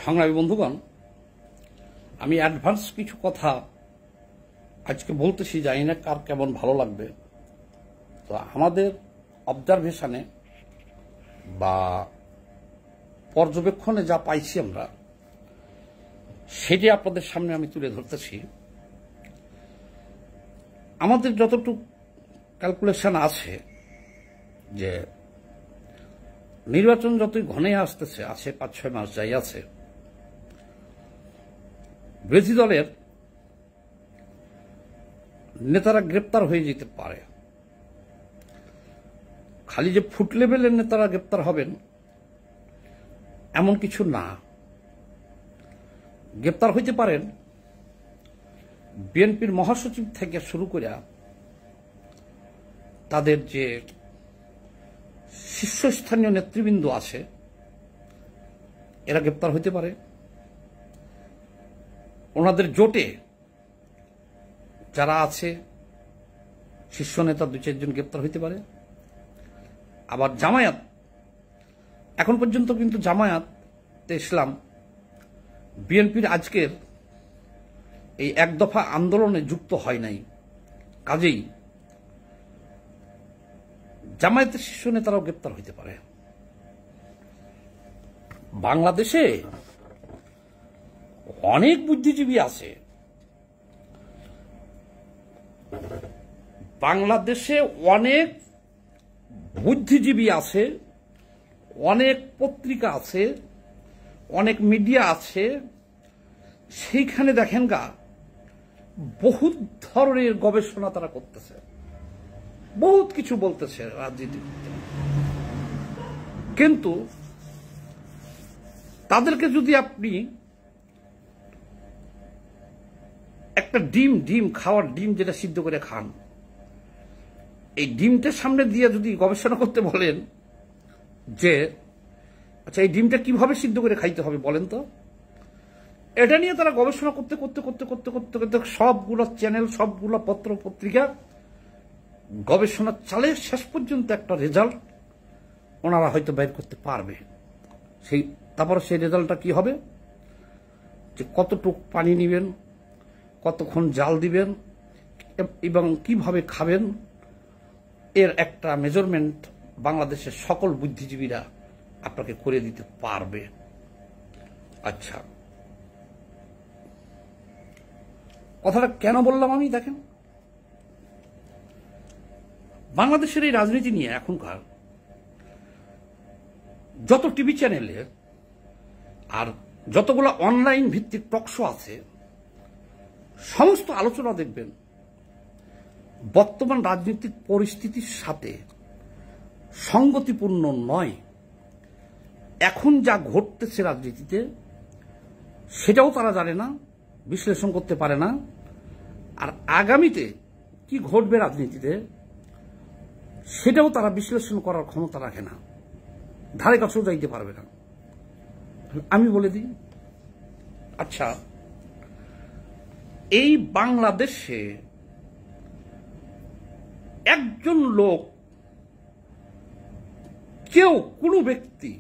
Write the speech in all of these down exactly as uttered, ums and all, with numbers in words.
সংগ্রামী বন্ধুগণ, আমি অ্যাডভান্স কিছু কথা আজকে বলতেছি, জানি না কার কেমন ভালো লাগবে। তো আমাদের অবজারভেশনে বা পর্যবেক্ষণে যা পাইছি আমরা, সেটি আপনাদের সামনে আমি তুলে ধরতেছি। আমাদের যতটুকু ক্যালকুলেশন আছে যে নির্বাচন যতই ঘনে আসতেছে, আছে পাঁচ ছয় মাস যাই আছে, বিরোধী দলের নেতারা গ্রেপ্তার হয়ে যেতে পারে। খালি যে ফুট লেভেলের নেতারা গ্রেপ্তার হবেন এমন কিছু না। গ্রেপ্তার হইতে পারেন বিএনপির মহাসচিব থেকে শুরু করে তাদের যে শীর্ষস্থানীয় নেতৃবৃন্দ আছে, এরা গ্রেপ্তার হইতে পারে। ওনাদের জোটে যারা আছে শীর্ষ নেতা দুই চারজন গ্রেপ্তার হইতে পারে। আবার জামায়াত, এখন পর্যন্ত কিন্তু জামায়াতে ইসলাম বিএনপির আজকের এই এক দফা আন্দোলনে যুক্ত হয় নাই, কাজেই জামায়াতের শীর্ষ নেতারাও গ্রেপ্তার হইতে পারে। বাংলাদেশে অনেক বুদ্ধিজীবী আছে, বাংলাদেশে অনেক বুদ্ধিজীবী আছে, অনেক পত্রিকা আছে, অনেক মিডিয়া আছে। সেইখানে দেখেন গা বহুত ধরনের গবেষণা তারা করতেছে, বহুত কিছু বলতেছে রাজনীতি। কিন্তু তাদেরকে যদি আপনি একটা ডিম ডিম খাওয়ার ডিম যেটা সিদ্ধ করে খান, এই ডিমটার সামনে দিয়ে যদি গবেষণা করতে বলেন যে আচ্ছা এই ডিমটা কিভাবে সিদ্ধ করে খাইতে হবে বলেন তো, এটা নিয়ে তারা গবেষণা করতে করতে করতে করতে করতে করতে সবগুলো চ্যানেল, সবগুলো পত্র পত্রিকা গবেষণা চালে শেষ পর্যন্ত একটা রেজাল্ট ওনারা হয়তো বের করতে পারবে। সেই তারপর সেই রেজাল্টটা কি হবে, যে কতটুক পানি নেবেন, কতক্ষণ জাল দিবেন এবং কিভাবে খাবেন, এর একটা মেজারমেন্ট বাংলাদেশের সকল বুদ্ধিজীবীরা আপনাকে করে দিতে পারবে। আচ্ছা, কথাটা কেন বললাম আমি, দেখেন বাংলাদেশের এই রাজনীতি নিয়ে এখনকার যত টিভি চ্যানেলে আর যতগুলো অনলাইন ভিত্তিক টকশো আছে, সমস্ত আলোচনা দেখবেন বর্তমান রাজনৈতিক পরিস্থিতির সাথে সঙ্গতিপূর্ণ নয়। এখন যা ঘটতেছে রাজনীতিতে সেটাও তারা জানে না, বিশ্লেষণ করতে পারে না। আর আগামীতে কি ঘটবে রাজনীতিতে সেটাও তারা বিশ্লেষণ করার ক্ষমতা রাখে না, ধারে কাছেও যাইতে পারবে না। আমি বলে দিই, আচ্ছা এই বাংলাদেশে একজন লোক, কেউ কোনো ব্যক্তি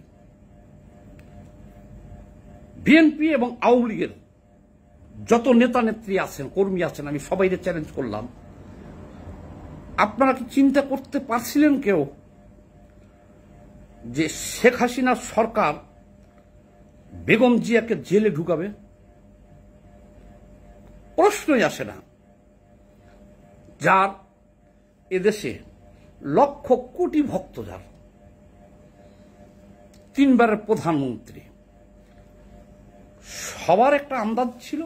বিএনপি এবং আওয়ামী লীগের যত নেতা নেত্রী আছেন, কর্মী আছেন, আমি সবাইকে চ্যালেঞ্জ করলাম, আপনারা কি চিন্তা করতে পারছিলেন কেউ যে শেখ হাসিনার সরকার বেগম জিয়াকে জেলে ঢুকাবে? প্রশ্নই আসে না। যার এদেশে লক্ষ কোটি ভক্ত, যার তিনবারের প্রধানমন্ত্রী, সবার একটা আন্দাজ ছিল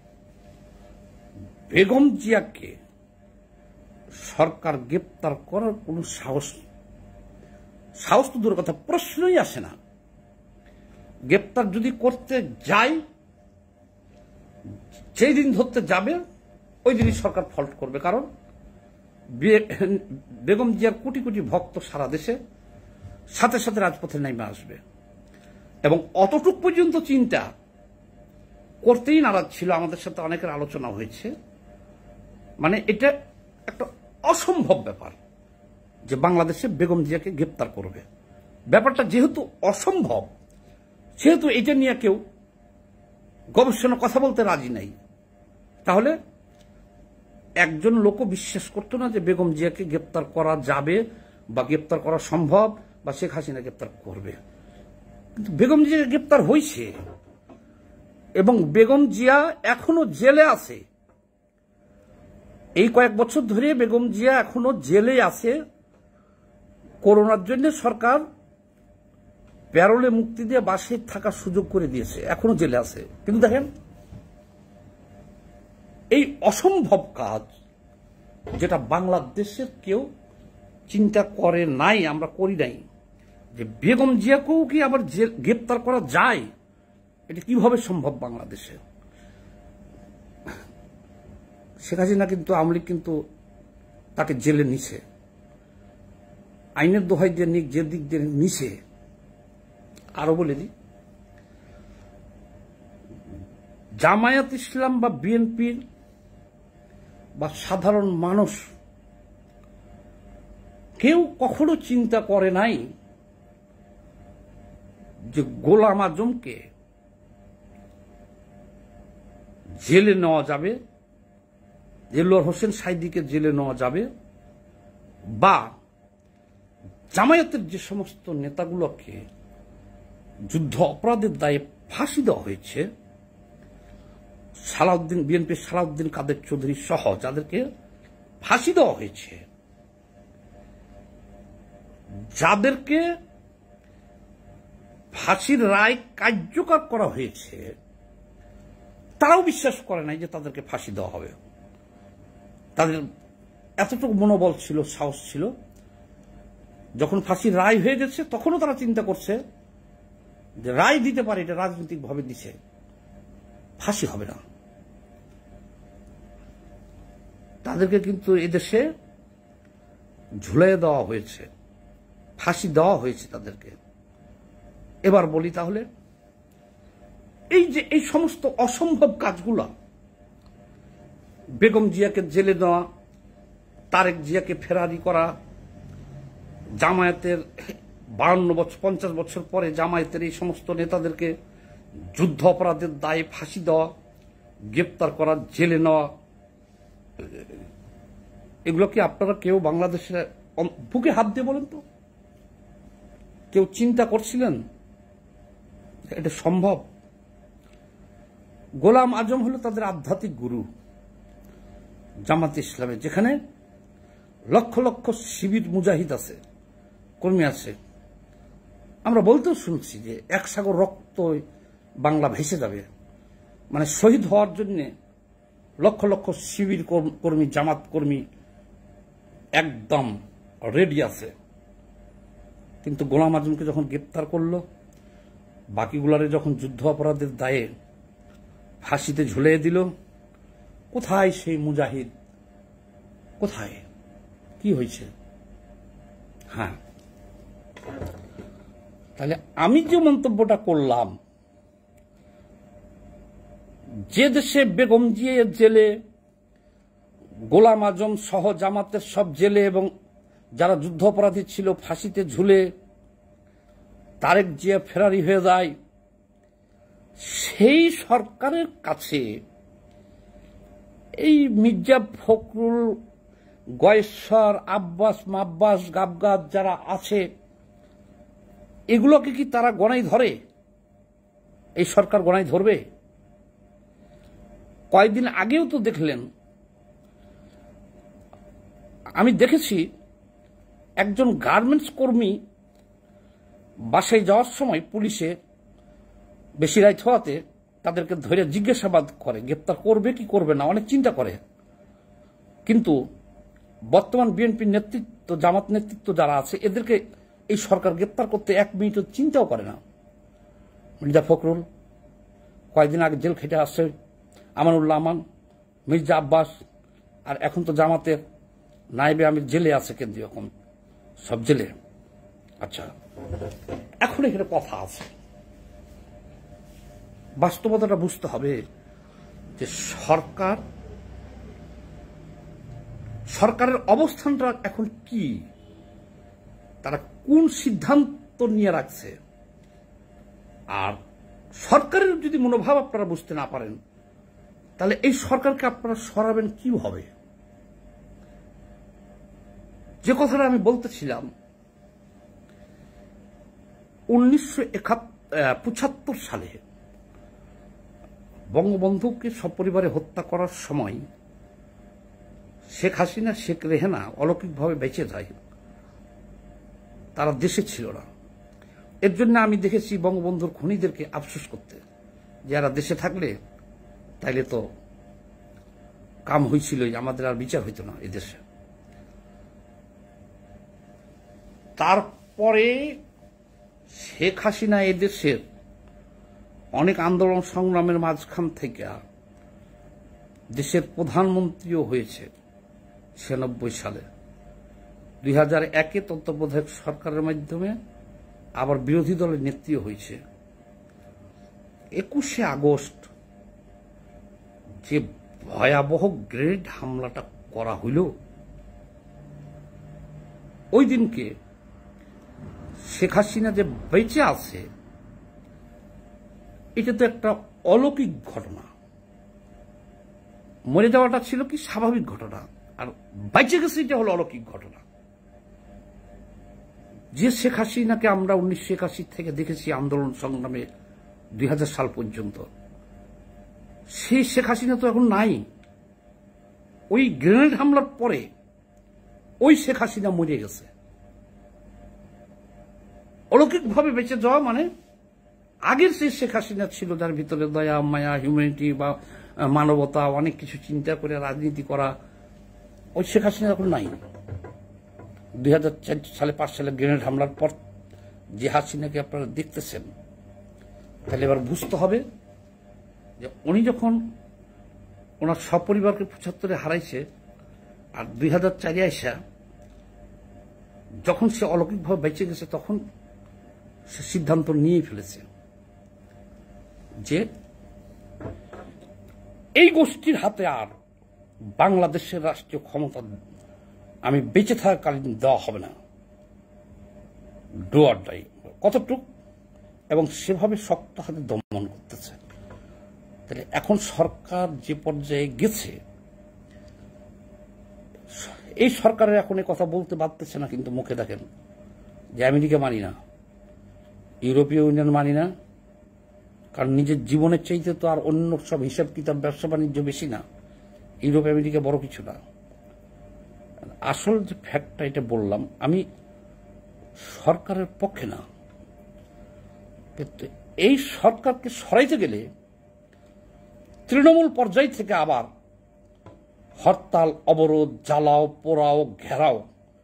বেগম জিয়াকে সরকার গ্রেপ্তার করার কোন সাহস সাহস তো দূরের কথা, প্রশ্নই আসে না। গ্রেপ্তার যদি করতে যায়, যেই দিন ধরতে যাবে ওই দিনই সরকার ফল্ট করবে, কারণ বেগম জিয়ার কোটি কোটি ভক্ত সারা দেশে সাথে সাথে রাজপথে নেমে আসবে। এবং অতটুক পর্যন্ত চিন্তা করতেই নারাজ ছিল। আমাদের সাথে অনেকের আলোচনা হয়েছে, মানে এটা একটা অসম্ভব ব্যাপার যে বাংলাদেশে বেগম জিয়াকে গ্রেপ্তার করবে। ব্যাপারটা যেহেতু অসম্ভব, সেহেতু এটা নিয়ে কেউ গবেষণা কথা বলতে রাজি নাই, তাহলে একজন লোকও বিশ্বাস করতো না যে বেগম জিয়াকে গ্রেপ্তার করা যাবে বা গ্রেপ্তার করা সম্ভব বা শেখ হাসিনা গ্রেপ্তার করবে। কিন্তু বেগম জিয়া গ্রেপ্তার হয়েছে এবং বেগম জিয়া এখনো জেলে আছে। এই কয়েক বছর ধরে বেগম জিয়া এখনো জেলে আছে। করোনার জন্য সরকার প্যারোলে মুক্তি দিয়ে বাসে থাকার সুযোগ করে দিয়েছে, এখনো জেলে আছে। কিন্তু দেখেন, এই অসম্ভব কাজ যেটা বাংলাদেশের কেউ চিন্তা করে নাই, আমরা করি নাই, যে বেগম জিয়াকেও কি আবার গ্রেপ্তার করা যায়, এটা কিভাবে সম্ভব বাংলাদেশে। শেখ হাসিনা কিন্তু আওয়ামী লীগ কিন্তু তাকে জেলে নিছে, আইনের দোহাই দিয়ে নিক, যে দিক দিয়ে নিছে। আরো বলে দিই, জামায়াত ইসলাম বা বিএনপির বা সাধারণ মানুষ কেউ কখনো চিন্তা করে নাই যে গোলাম আজমকে জেলে নেওয়া যাবে, দেলোয়ার হোসেন সাঈদীকে জেলে নেওয়া যাবে, বা জামায়াতের যে সমস্ত নেতাগুলোকে যুদ্ধ অপরাধের দায়ে ফাঁসি দেওয়া হয়েছে, সালাউদ্দিন বিএনপির সালাউদ্দিন কাদের চৌধুরী সহ যাদেরকে ফাঁসি দেওয়া হয়েছে, যাদেরকে ফাঁসির রায় কার্যকর করা হয়েছে, তারাও বিশ্বাস করে নাই যে তাদেরকে ফাঁসি দেওয়া হবে। তাদের এতটুকু মনোবল ছিল, সাহস ছিল, যখন ফাঁসির রায় হয়ে গেছে তখনও তারা চিন্তা করছে যে রায় দিতে পারে, এটা রাজনৈতিকভাবে দিছে, ফাঁসি হবে না। তাদেরকে কিন্তু এদেশে ঝুলিয়ে দেওয়া হয়েছে, ফাঁসি দেওয়া হয়েছে তাদেরকে। এবার বলি তাহলে, এই যে এই সমস্ত অসম্ভব কাজগুলা, বেগম জিয়াকে জেলে দেওয়া, তারেক জিয়াকে ফেরারি করা, জামায়াতের বাউন্ন বছর পঞ্চাশ বছর পরে জামায়াতের এই সমস্ত নেতাদেরকে যুদ্ধ অপরাধের দায়ে ফাঁসি দেওয়া, গ্রেপ্তার করা, জেলে নেওয়া, এগুলো কি আপনারা কেউ বাংলাদেশের বুকে হাত দিয়ে বলেন তো, কেউ চিন্তা করছিলেন এটা সম্ভব? গোলাম আজম হলো তাদের আধ্যাত্মিক গুরু জামাতে ইসলামে, যেখানে লক্ষ লক্ষ শিবির মুজাহিদ আছে, কর্মী আছে। আমরা বলতেও শুনছি যে এক সাগর রক্ত বাংলা ভেসে যাবে, মানে শহীদ হওয়ার জন্য লক্ষ লক্ষ শিবির কর্মী, জামাত কর্মী একদম রেডি আছে। কিন্তু গোলাম আজমকে যখন গ্রেপ্তার করলো, বাকিগুলারে যখন যুদ্ধ অপরাধের দায়ে ফাঁসিতে ঝুলিয়ে দিল, কোথায় সেই মুজাহিদ? কোথায়? কি হয়েছে? হ্যাঁ, তাহলে আমি যে মন্তব্যটা করলাম, যে দেশে বেগম জিয়া জেলে, গোলাম আজম সহ জামাতের সব জেলে এবং যারা যুদ্ধ অপরাধী ছিল ফাঁসিতে ঝুলে, তারেক জিয়া ফেরারি হয়ে যায়, সেই সরকারের কাছে এই মির্জা ফখরুল, গয়েশ্বর, আব্বাস মাব্বাস, গাবগাদ যারা আছে, এগুলোকে কি তারা গণাই ধরে? এই সরকার গণাই ধরবে? কয়েকদিন আগেও তো দেখলেন, আমি দেখেছি একজন গার্মেন্টস কর্মী বাসায় যাওয়ার সময় পুলিশে বেশি রাত হওয়াতে তাদেরকে ধরে জিজ্ঞাসাবাদ করে, গ্রেপ্তার করবে কি করবে না, অনেক চিন্তা করে। কিন্তু বর্তমান বিএনপির নেতৃত্ব, জামাত নেতৃত্ব যারা আছে, এদেরকে এই সরকার গ্রেপ্তার করতে এক মিনিটও চিন্তাও করে না। মির্জা ফখরুল কয়েকদিন আগে জেল খেটে আসছে, আমানুল্লাহ আমান, মির্জা আব্বাস, আর এখন তো জামাতের নায়েবে আমির জেলে আছে, কেন্দ্রীয় সব জেলে। আচ্ছা, এখন এখানে কথা আছে, বাস্তবতাটা বুঝতে হবে যে সরকার সরকারের অবস্থানটা এখন কি, তারা কোন সিদ্ধান্ত নিয়ে রাখছে, আর সরকারের যদি মনোভাব আপনারা বুঝতে না পারেন, তাহলে এই সরকারকে আপনারা সরাবেন কিভাবে? যে কথাটা আমি বলতেছিলাম, উনিশশো পঁচাত্তর সালে বঙ্গবন্ধুকে সপরিবারে হত্যা করার সময় শেখ হাসিনা, শেখ রেহানা অলৌকিকভাবে বেঁচে যায়। তারা দেশে ছিল না। এর জন্য আমি দেখেছি বঙ্গবন্ধুর খুনিদেরকে আফসোস করতে, যারা দেশে থাকলে তাইলে তো কাম হয়েছিল, আমাদের আর বিচার হইত না এদেশে। তারপরে শেখ হাসিনা এদেশের অনেক আন্দোলন সংগ্রামের মাঝখান থেকে দেশের প্রধানমন্ত্রীও হয়েছে ছিয়ানব্বই সালে। দুই হাজার একে তত্ত্বাবধায়ক সরকারের মাধ্যমে আবার বিরোধী দলের নেত্রীও হয়েছে। একুশে আগস্ট যে ভয়াবহ গ্রেনেড হামলাটা করা হইল, ওই দিনকে শেখ হাসিনা যে বেঁচে আছে, এটা তো একটা অলৌকিক ঘটনা। মরে যাওয়াটা ছিল কি স্বাভাবিক ঘটনা, আর বেঁচে গেছে এটা হলো অলৌকিক ঘটনা। যে শেখ হাসিনাকে আমরা উনিশশো একাশি থেকে দেখেছি আন্দোলন সংগ্রামে দুই হাজার সাল পর্যন্ত, সেই শেখ হাসিনা তো এখন নাই। ওই গ্রেনেড হামলার পরে ওই শেখ হাসিনা মরে গেছে। অলৌকিকভাবে বেঁচে যাওয়া মানে আগের সেই শেখ হাসিনা ছিল, যার ভিতরে দয়া, মায়া, হিউম্যানিটি বা মানবতা, অনেক কিছু চিন্তা করে রাজনীতি করা, ওই শেখ হাসিনা এখন নাই। দুই হাজার চার সালে পাঁচ সালে গ্রেনেড হামলার পর যে হাসিনাকে আপনারা দেখতেছেন, তাহলে এবার বুঝতে হবে যে উনি যখন ওনার সপরিবারকে পঁচাত্তরে হারাইছে, আর দুই হাজার চারে আইসা যখন সে অলৌকিকভাবে বেঁচে গেছে, তখন সে সিদ্ধান্ত নিয়ে ফেলেছে যে এই গোষ্ঠীর হাতে আর বাংলাদেশের রাষ্ট্রীয় ক্ষমতা আমি বেঁচে থাকাকালীন দেওয়া হবে না, ডু অর ডাই। কতটুক এবং সেভাবে শক্ত হাতে দমন করতেছে। তাহলে এখন সরকার যে পর্যায়ে গেছে, এই সরকারের এখন এই কথা বলতে পারতেছে না, কিন্তু মুখে দেখেন যে আমেরিকা মানি না, ইউরোপীয় ইউনিয়ন মানি না, কারণ নিজের জীবনের চাইতে তো আর অন্য সব হিসাব কিতাব, ব্যবসা বাণিজ্য বেশি না। ইউরোপ আমেরিকা বড় কিছু না। আসল যে ফ্যাক্টটা এটা বললাম, আমি সরকারের পক্ষে না, এই সরকারকে সরাইতে গেলে তৃণমূল পর্যায় থেকে আবার হরতাল, অবরোধ, জ্বালাও, পোড়াও, ঘেরাও,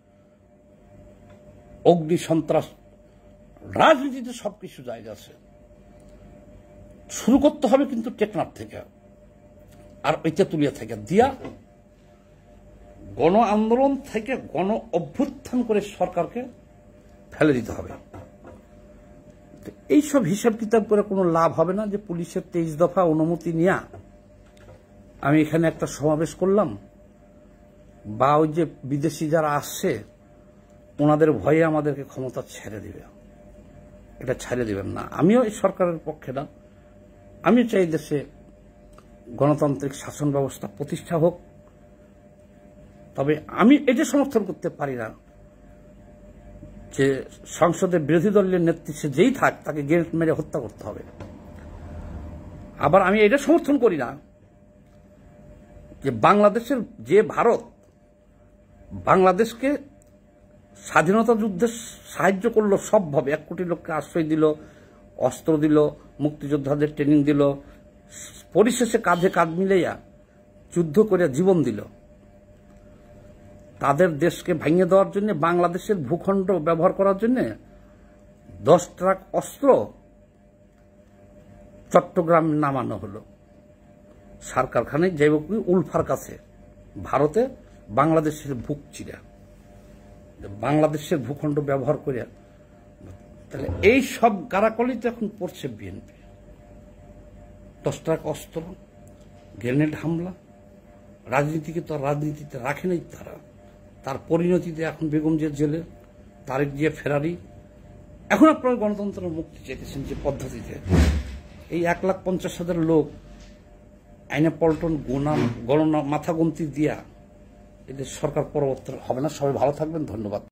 অগ্নি সন্ত্রাস, রাজনীতিতে সবকিছু জায়গা আছে। শুরু করতে হবে কিন্তু টেকনাফ থেকে আর তেঁতুলিয়া থেকে দিয়া, গণ আন্দোলন থেকে গণ অভ্যুত্থান করে সরকারকে ফেলে দিতে হবে। এইসব হিসাব কিতাব করে কোনো লাভ হবে না যে পুলিশের তেইশ দফা অনুমতি নিয়ে আমি এখানে একটা সমাবেশ করলাম, বা ওই যে বিদেশি যারা আসছে ওনাদের ভয়ে আমাদেরকে ক্ষমতা ছেড়ে দিবে, এটা ছেড়ে দিবেন না। আমিও এই সরকারের পক্ষে না, আমি চাই দেশে গণতান্ত্রিক শাসন ব্যবস্থা প্রতিষ্ঠা হোক। তবে আমি এটা সমর্থন করতে পারি না যে সংসদের বিরোধী দলের নেতৃত্বে যেই থাক তাকে গ্রেনেড মেরে হত্যা করতে হবে। আবার আমি এটা সমর্থন করি না যে বাংলাদেশের যে ভারত বাংলাদেশকে স্বাধীনতা যুদ্ধে সাহায্য করলো সবভাবে, এক কোটি লোককে আশ্রয় দিল, অস্ত্র দিল, মুক্তিযোদ্ধাদের ট্রেনিং দিল, পরিশেষে কাঁধে কাঁধ মিলাইয়া যুদ্ধ করে জীবন দিল, তাদের দেশকে ভেঙে দেওয়ার জন্য, বাংলাদেশের ভূখণ্ড ব্যবহার করার জন্য দশ ট্রাক অস্ত্র চট্টগ্রাম নামানো হলো সার কারখানায়, জৈবকুই উলফার কাছে, ভারতে বাংলাদেশের বুক চিরা, বাংলাদেশের ভূখণ্ড ব্যবহার করে। তাহলে এই সব গারাকলিতে এখন পড়ছে বিএনপি। দশ ট্রাক অস্ত্র, গ্রেনেড হামলা, রাজনীতিকে তো রাজনীতিতে রাখে নাই তারা, তার পরিণতিতে এখন বেগম জিয়া জেলে, তারেক জিয়া ফেরারি। এখন আপনারা গণতন্ত্রের মুক্তি চেয়েছেন যে পদ্ধতিতে, এই এক লাখ পঞ্চাশ হাজার লোক আইনে পল্টন গুণা গণনা মাথা গুনতি দিয়া এদের সরকার পরবর্তী হবে না। সবাই ভালো থাকবেন, ধন্যবাদ।